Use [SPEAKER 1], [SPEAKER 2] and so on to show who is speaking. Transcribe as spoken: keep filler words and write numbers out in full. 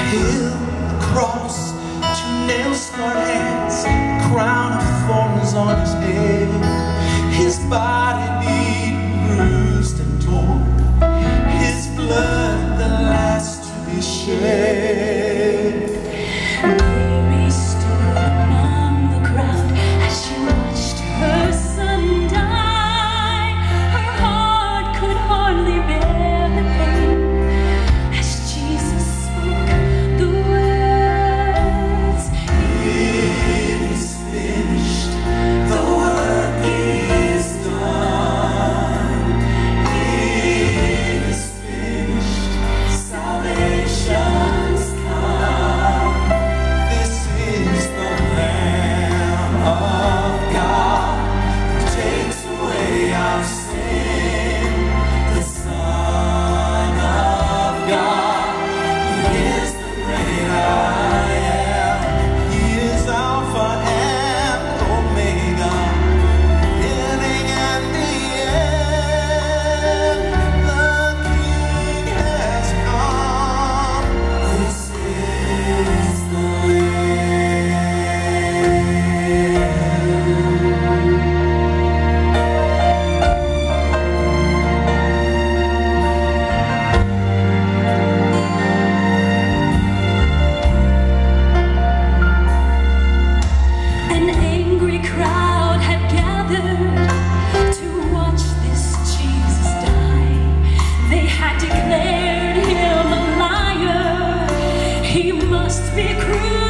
[SPEAKER 1] Hill, cross, two nail-scarred hands, crown of thorns on his head, his body beaten, bruised and torn, his blood the last to be shed.
[SPEAKER 2] Mary stood among the crowd as she watched her son die. Her heart could hardly bear the pain as Jesus spoke the words, "It is finished, the work is done. It is finished, salvation's come."
[SPEAKER 1] This is the Lamb of God who takes away our sin, the Son of God. He is the great I am. He is Alpha and Omega, beginning and the end. The King has come. This is the
[SPEAKER 2] An angry crowd had gathered to watch this Jesus die. They had declared him a liar. He must be crucified.